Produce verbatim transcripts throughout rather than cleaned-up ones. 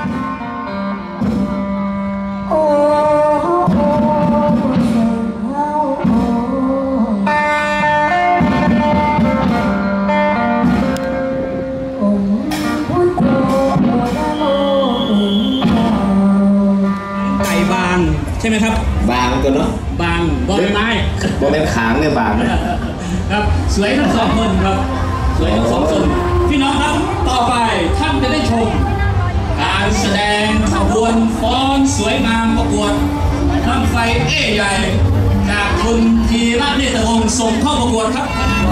ใช่ไหมครับบางตัวเนาะบางบอลไม้บอลเป็นขางเนี่ยบางครับสวยทั้งสองคนครับสวยทั้งสองคนพี่น้องครับต่อไปท่านจะได้ชมการแสดงขบวนฟ้อนสวยงามประกวดบั้งไฟเอ้ใหญ่จากคุณธีระเนตรวงศ์ส่งเข้าประกวดครับ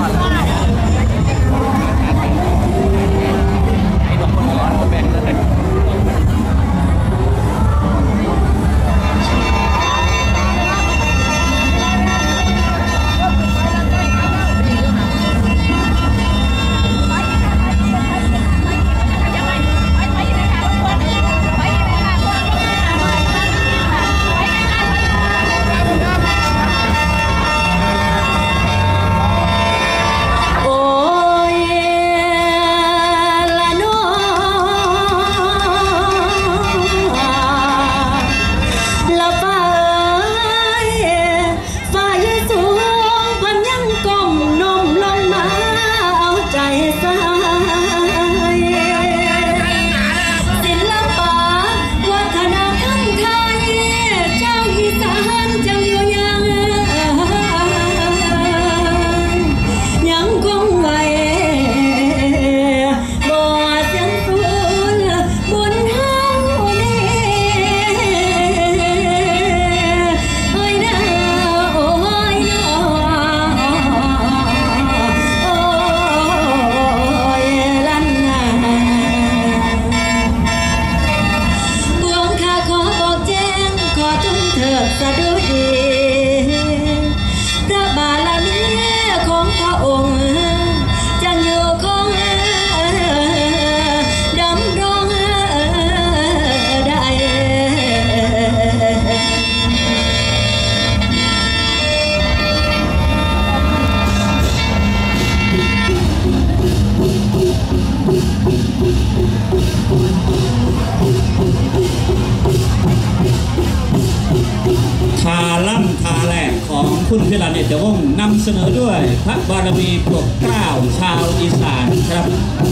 คุณธีระเนตรวงศ์นำเสนอด้วยพระบารมีปกเกล้าชาวอีสานครับ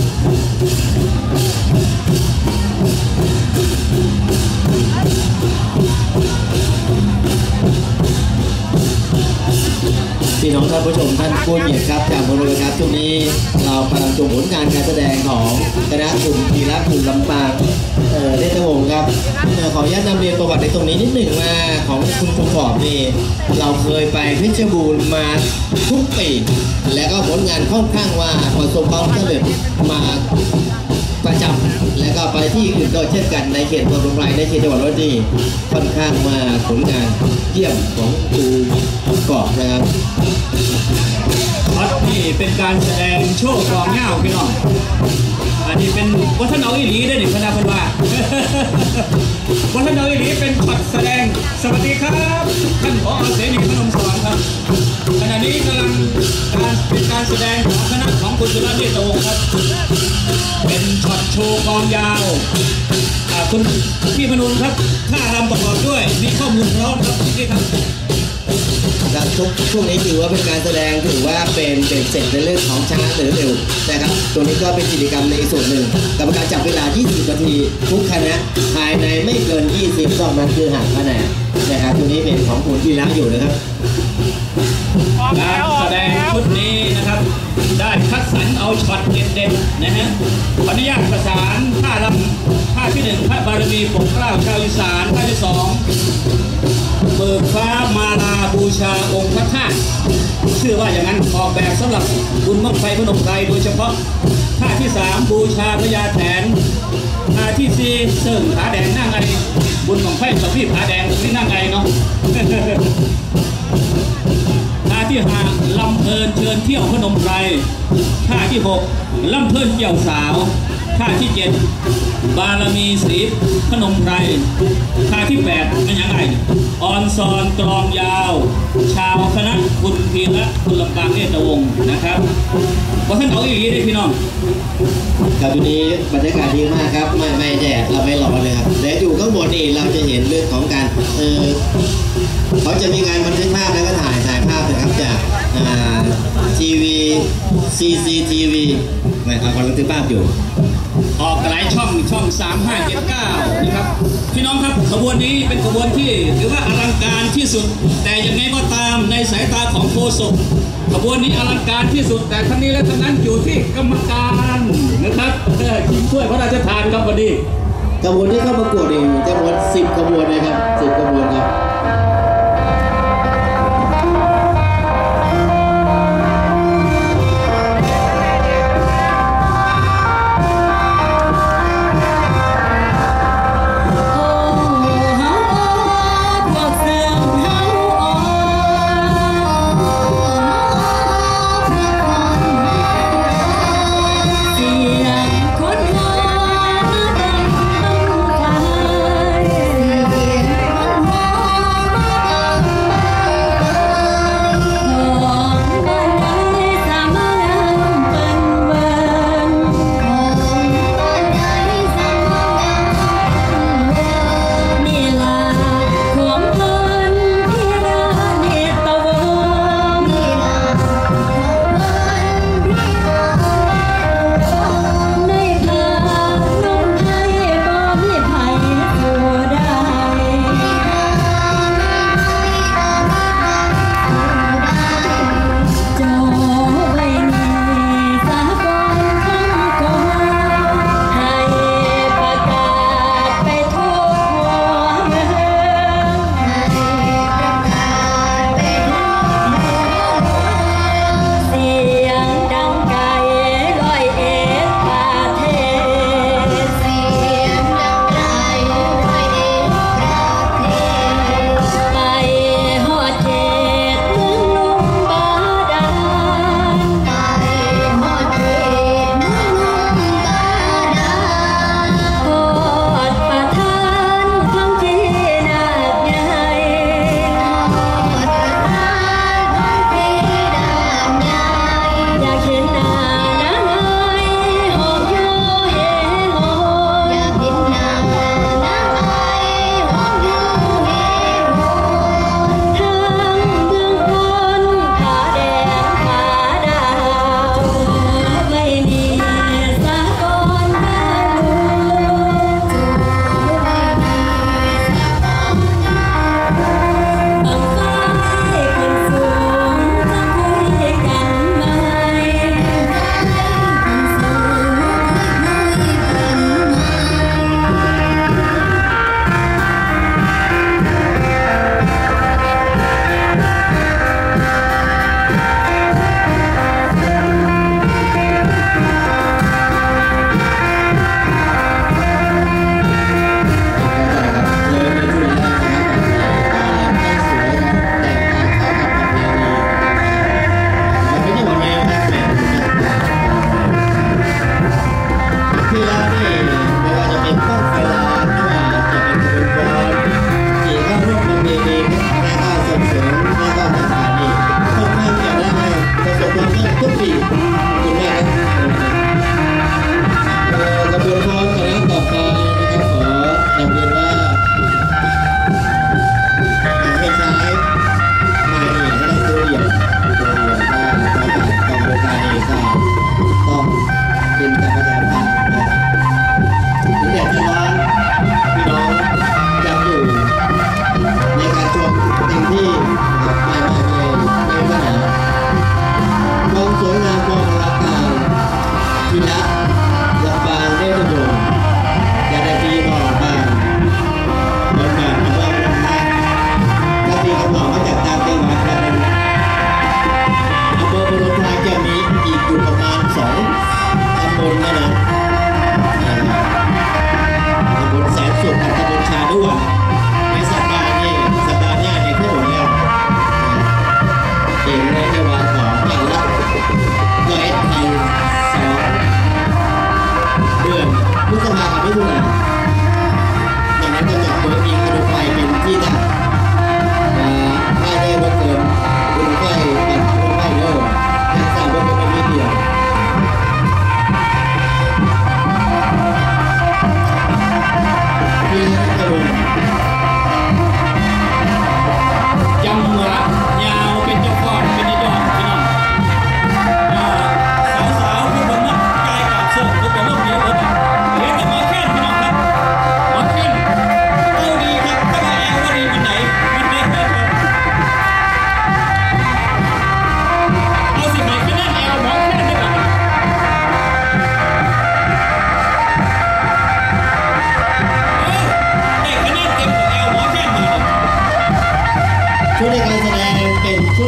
พี่น้องท่านผู้ชมท่านผู้เกียรติครับจากบริเวณครับช่วงนี้เรากำลังชมผลงานการแสดงของคณะกลุ่มธีระกลุ่มลำปางเนตรวงศ์ครับขออนุญาตนำเรียนประวัติในตรงนี้นิดหนึ่งมาของคุณครูขอบนี่เราเคยไปเพชรบูรณ์มาทุกปีและก็ผลงานค่อนข้างว่าประสบความสำเร็จมาประจำและก็ไปที่อื่นก็เช่นกันในเขตตัวลงไรในเขตจังหวัดร้อยเอ็ดค่อนข้างมาผลงานเยี่ยมของครูกอบนะครับวัดนี่เป็นการแสดงโชว์กลองเงาพี่น้องอันนี้เป็นวัฒนเอาอีหลีได้หนิพนาพันว่าวัฒนเอาอีหลีเป็นช็อตแสดงสวัสดีครับท่านผอ.เสนีพนมสอนครับขณะนี้กำลังการเป็นการแสดงของคณะของคุณธีระเนตรวงศ์ครับเป็นช็อตโชว์กลองยาวคุณพี่พนุนครับท่ารำประกอบด้วยมีข้อมูลพร้อมครับที่ครับทุกช่วงนี้ถือว่าเป็นการแสดงถือว่าเป็นเป็นเสร็จในเรื่องของช้าหรือเร็วนะครับตรงนี้ก็เป็นกิจกรรมในส่วนหนึ่งกรรมการจับเวลายี่สิบนาทีทุกคณะภายในไม่เกินยี่สิบก็มันคือหักคะแนนนะครับตรงนี้เป็นของคุณที่รักอยู่นะครับการแสดงชุดนี้นะครับได้คัดสรรเอาช็อตเด็ดๆนะฮะขออนุญาตประสานท่ารำท่าที่หนึ่งพระบารมีปกเกล้าชาวอีสานท่าที่สองเบิกฟ้ามาลาบูชาองค์พระธาตุชื่อว่าอย่างนั้นออกแบบสำหรับบุญบั้งไฟพนมไพรโดยเฉพาะท่าที่สามบูชาพญาแถนท่าที่สี่เสริมผาแดงนั่งไงบุญบั้งไฟกับพี่ผาแดงนี่นั่งไงเนาะท่าที่ห้าลำเพลินเชิญเที่ยวพนมไพรท่าที่หกลำเพลินเกี่ยวสาวท่าที่เจ็ดบารมีศรีพนมไพรท่าที่แปดเป็นยังไงออนซอนกลองยาว ชาวคณะคุณพีระคุณลำปางเนตรวงศ์นะครับว่าท่านเอาอีหลีได้พี่น้องครับทีนี้บรรยากาศดีมากครับไม่ไม่แดดเราไม่ร้อนเลยครับแต่อยู่ข้างบนนี่เราจะเห็นเรื่องของการเออเขาจะมีการบันทึกภาพแล้วก็ถ่ายถ่ายภาพนะครับจากทีวี ซี ซี ที วีนะครับกำลังบันทึกภาพอยู่ออกหลายช่องช่องสามห้าเจ็ดเก้านะครับพี่น้องครับขบวนนี้เป็นขบวนที่ถือว่าอลังการที่สุดแต่ยังไงก็ตามในสายตาของโฆษกขบวนนี้อลังการที่สุดแต่ทั้งนี้และทั้งนั้นอยู่ที่กรรมการนะครับชิงถ้วยพระราชทานครับวันนี้ขบวนที่เข้าประกวดเองจำนวนสิบขบวนนะครับสิบขบวนครับ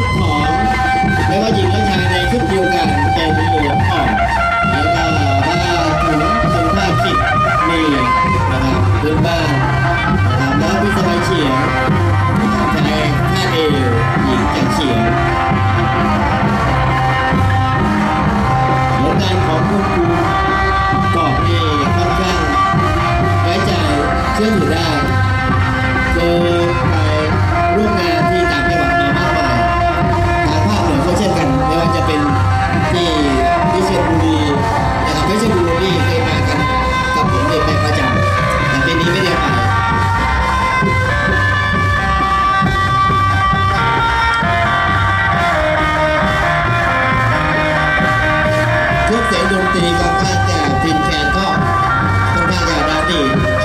ดของไม่ว่าหญิงและชายในชุดเดียวกันเป็นเหลืองอ่อนแล้วก็ผ้าถุงเป็นผ้าขิดนี่นะครับพื้นบ้านนะครับแล้วมีสบายเฉียงชายผ้าเอวหญิงจากเฉียงผลงานของคุณครูกอบนี่ค่อนข้างไว้ใจเชื่อถือได้เจอไปร่วมงานที่ต่างจังหวัดมามากมายทางภาคเหนือก็เช่นกันไม่ว่าจะเป็นที่ที่เชียงบุรีนะครับเพชรบุรีเคยมากันกับผมเป็นประจำแต่ปีนี้ไม่ได้ไปทุกเสียงดนตรีค่อนข้างจะพินแคนก็ค่อนข้างจะดาวดี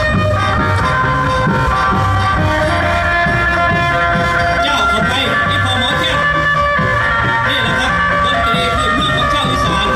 เจ้าเข้าไปนี่พอหมอเทพนี่แหละครับดนตรีพื้นเมืองของชาวอีสาน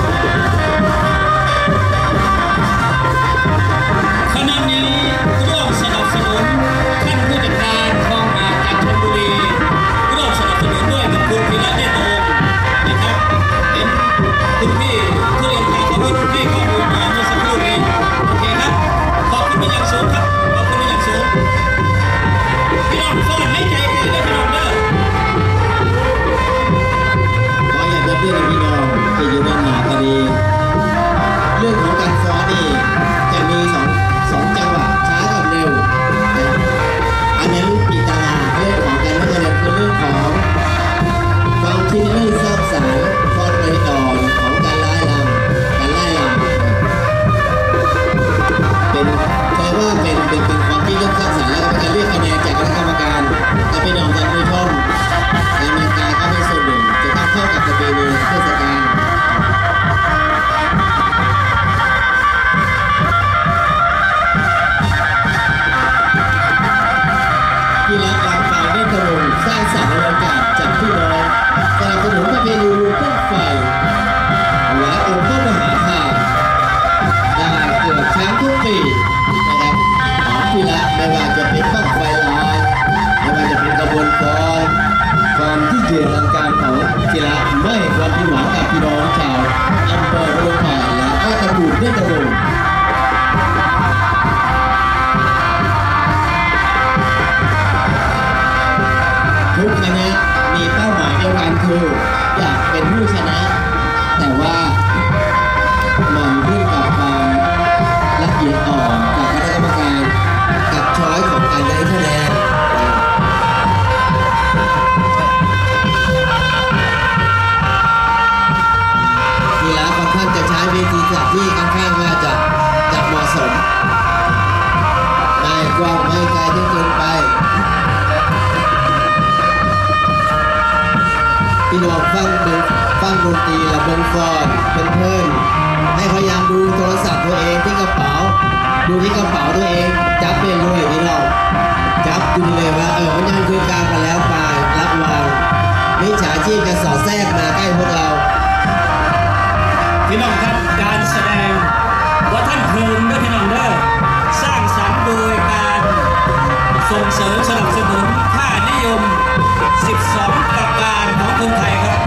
คณะนี้ร่วมสนับสนุนท่านผู้จัดการคลองหาดจากชลบุรีร่วมสนับสนุนด้วยกับคุณพีระเดชโตนะครับเป็นคุณพี่ทุเรียนทางขบุญที่ข้อมูลมาเมื่อสักครู่นี้โอเคครับขอบคุณเป็นอย่างสูงครับขอบคุณเป็นอย่างสูงพี่น้องฟ้อนให้ใจกันเลยพี่น้องเด้อขออยากจะเตือนพี่น้องที่อยู่ด้านหน้าก็ดีเรื่องของการฟ้อนนี่จะมีสองสองจังหวะช้ากับเร็วอันนั้นอีกต่างหากเรื่องของการพัฒนาคือเรื่องของความคิดเรื่องสร้างสรรค์ฟ้อนประดิษฐ์ของการไล่ลำการไล่ลำเป็นแปลว่าเป็นเป็นเป็นความคิดเรื่องสร้างสรรค์แล้วก็เป็นการเรียกคะแนนจากคณะกรรมการกับพี่น้องท่านผู้ชมในเมืองกาก็เป็นส่วนหนึ่งจะต้องเข้ากับประเพณีเทศกาลกีฬาการฝ่ายได้ตรงสร้างสรรค์บรรยากาศจากพี่น้องสนับสนุนประเพณีต้นไฟและองค์พระมหาธาตุได้เกิดช้างทุกปีนะครับของกีฬาไม่ว่าจะเป็นบั้งไฟลอยไม่ว่าจะเป็นกระบวนการความที่เกี่ยวกับการของกีฬาไม่ความที่หวังกับพี่น้องชาวอำเภอโรงไผ่และก็ตะบูดได้ตรงทุกคณะมีเป้าหมายเดียวกันคืออยากเป็นผู้ชนะแต่ว่ามันขึ้นกับความละเอียดอ่อนกับคณะกรรมการกับช้อยของการได้คะแนนกีฬาค่อนข้างจะใช้วิธีจัดที่ค่อนข้างว่าจะจะเหมาะสมไม่กว้างไม่ไกลจนเกินไปพี่น้องฟังดูฟังดนตรีและเบิ้งฟอนเป็นเพื่อนให้พยายามดูโทรศัพท์ตัวเองที่กระเป๋าดูที่กระเป๋าตัวเองจับไปเลยพี่น้องจับดูเลยว่าเออมันยังคือการกันแล้วไปรับวางมิจฉาชีพจะสอดแทรกมาใกล้พวกเราพี่น้องครับการแสดงว่าท่านเพลินด้วยพี่น้องเด้อสร้างสรรค์โดยการส่งเสริมสนับสนุนค่านิยมสิบสองประการของคนไทยครับ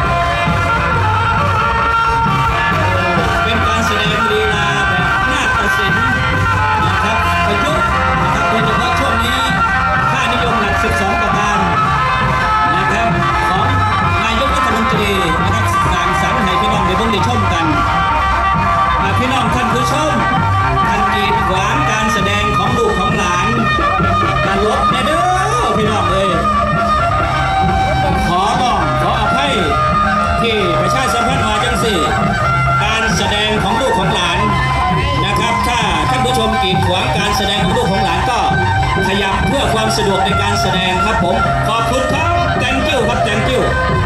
เป็นการแสดงลีลาแบบนาฏศิลป์นะครับประยุกต์นะครับโดยเฉพาะช่วงนี้ค่านิยมหลักสิบสองประการนะครับของนายกรัฐมนตรีนะครับสร้างสรรค์ให้พี่น้องได้เบิ่งได้ชมกันพี่น้องท่านผู้ชมท่านกีดขวางการแสดงของลูกของหลานตลกแน่เด้อพี่น้องเลยขอบอกขออภัยที่ประชาสัมพันธ์มาจังสี่การแสดงของลูกของหลานนะครับถ้าท่านผู้ชมกีดขวางการแสดงของลูกของหลานก็ขยับเพื่อความสะดวกในการแสดงครับผมขอบคุณครับ thank you ครับ thank you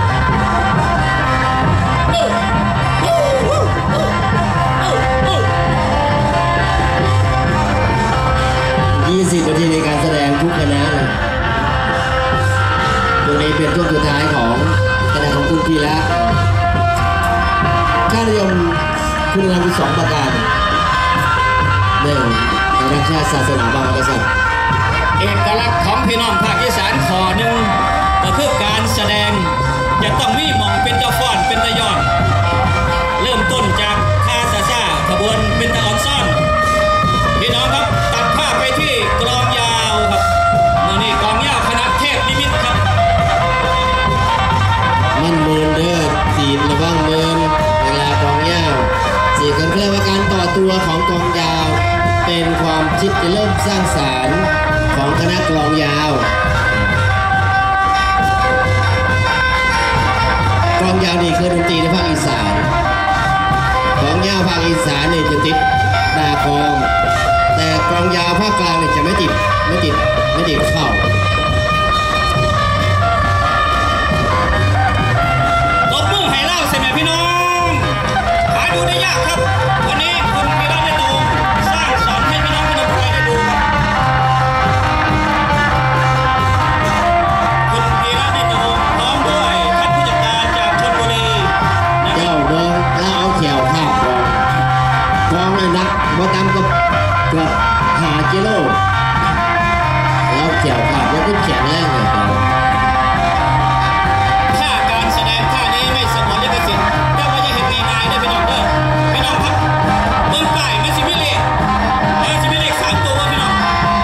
ยี่สิบนาทีในการแสดงทุกคณะเลยตรงนี้เป็นช่วงสุดท้ายของคณะของคุณพีระค่านิยมคุณธรรมสองประการหนึ่งรักชาติศาสนาพระมหากษัตริย์เอกลักษณ์ของพี่น้องภาคอีสานข้อหนึ่งก็คือการแสดงจะต้องมีหมองเป็นเจ้าฟ้อนเป็นตะยอนเริ่มต้นจากคาซาซาขบวนเป็นตะออนซ่อนพี่น้องครับตัดภาพไปที่กลองยาวครับมานี่กลองยาวคณะเทพนิมิตครับมันเมินเด้อสีระวังเมินเวลากองยาวสีกันเพื่อว่าการต่อตัวของกองยาวเป็นความคิดเริ่มสร้างสรรค์ของคณะกลองยาวกลองยาวนี่คือดนตรีในภาคอีสานกลองยาวภาคอีสานนี่จะติดดาคองแต่กลองยาวภาคกลางนี่จะไม่ติดไม่ติดไม่ติดเข่าตบมือให้เล่าใช่ไหมพี่น้องหาดูได้ยากครับวันนี้คุณพีระได้ดูสร้างสรรค์ให้พี่น้องพนมไพรได้ดูครับคุณพีระได้ดูพร้อมด้วยท่านผู้จัดการจากชลบุรีเจ้าเบิ้งแล้วเอาเขียวข้าวกองกองเลยนักมาตามกับเกือบหากิโลแล้วเขียวข้าวแล้วก็แข็งแรงเลยครับถ้าการแสดงท่านี้ไม่สมบูรณ์ลิขสิทธิ์ก็ไม่ใช่เห็นง่ายๆได้พี่น้องเด้อพี่น้องครับเบิ้งป้ายมันสิมีเลขมันสิมีเลขสามตัวพี่น้อง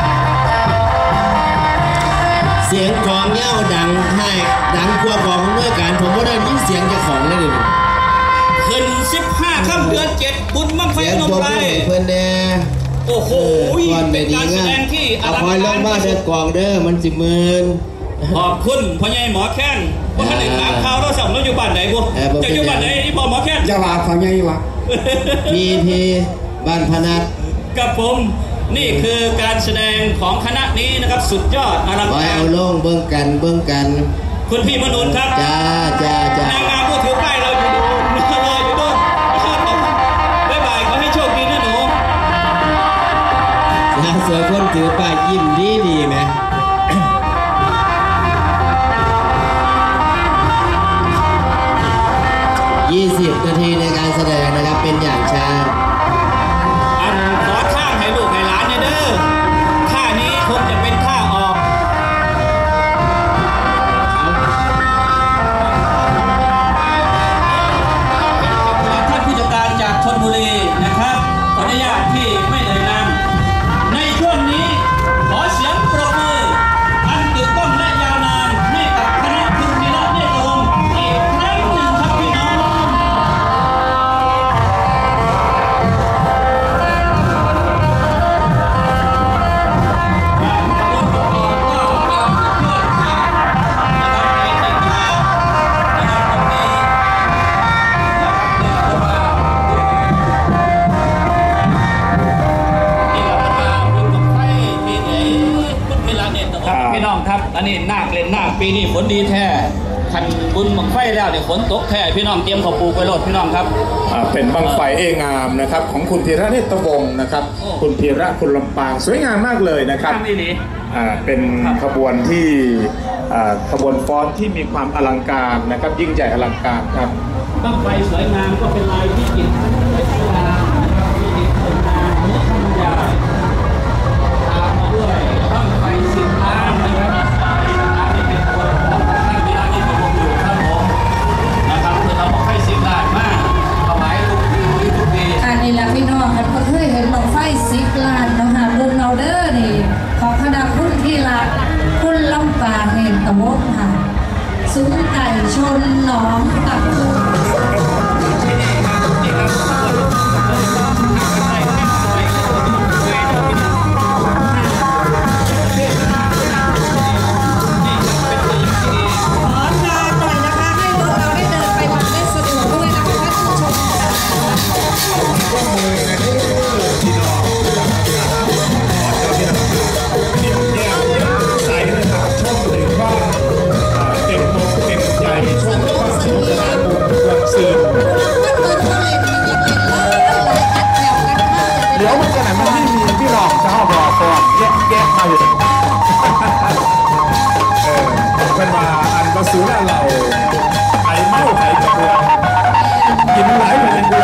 เสียงกลองเย้าดังให้ดังกว่าของเมื่อการผมก็ได้ยินเสียงเจ้าของเลยดิขึ้นสิบห้าค่ำเดือนเจ็ดบุญบั้งไฟพนมไพรเพื่อนแน่โอ้โหเป็นการแสดงที่อลังการคอยลงมาเดินกองเด้อมันสิหมื่นขอบคุณพ่อใหญ่หมอแค้นว่าท่านเอกถามข่าวเราสั่งเราอยู่บ้านไหนบุจะอยู่บ้านไหนอีพ่อหมอแค้นจะว่าพ่อใหญ่วะพีพีบ้านพนัสกับผมนี่คือการแสดงของคณะนี้นะครับสุดยอดอลังการเอาลงเบิ้งกันเบิ้งกันคุณพี่มนุษย์ครับจ้าจ้าจ้านางงามผู้ถือป้ายเราอยู่ดูรออยู่ด้วยบ๊ายบายขอให้โชคดีนะหนูสาวสวยคนถือป้ายยิ้มดีดีไหมยี่สิบนาทีในการแสดงนะครับเป็นอย่างช้าอันขอท่าให้ลูกให้หลานเนี่ยเด้อท่านี้คงจะเป็นท่าออกท่านผู้จัดการจากชลบุรีนะครับขออนุญาตที่ไม่เอ่ยนามในช่วงนี้ขอเสียงปรบมืออันกึกก้องและยาวนานให้กับคณะคุณพีระเนตรวงศ์อีกครั้งหนึ่งครับพี่น้องพี่น้องครับอันนี้นาคเล่นนาคปีนี้ฝนดีแท้ขันบุญบังไฟแล้วเนี่ยฝนตกแท้พี่น้องเตรียมข้าวปลูกไปโหลดพี่น้องครับเป็นบังไฟเองามนะครับของคุณพีระเนตรวงศ์นะครับคุณพีระคุณลำปางสวยงามมากเลยนะครับเป็นขบวนที่ขบวนฟ้อนที่มีความอลังการนะครับยิ่งใหญ่อลังการครับบังไฟสวยงามก็เป็นลายที่กินไม่ใช่ลายที่กินคนงานเนื้อธรรมดาตามมาด้วยบังไฟสิบล้านนะครับนี่เป็นตัวของท่านพีระเนตรวงศ์อยู่ครับผมนะครับคือเราบังไฟสิบล้านมากถวายลูกปีทุกปีอันนี้แหละพี่น้องครับก็เคยเห็นบังไฟสิบล้านเนาะค่ะบุญเอาเด้อนี่ของคณะคุณพีระคุณลำปางเห็นตะวงค่ะซุ้มไก่ชนหนองตักทุ่งเดี๋ยวมันจะไหนมันไม่มีพี่รองจะเอาบอกก่อนแยกแยกมาอยู่เออเป็นมาอันก็ซื้อเราไอ้เมาไอ้กระเพื่อกินไหลไปเลย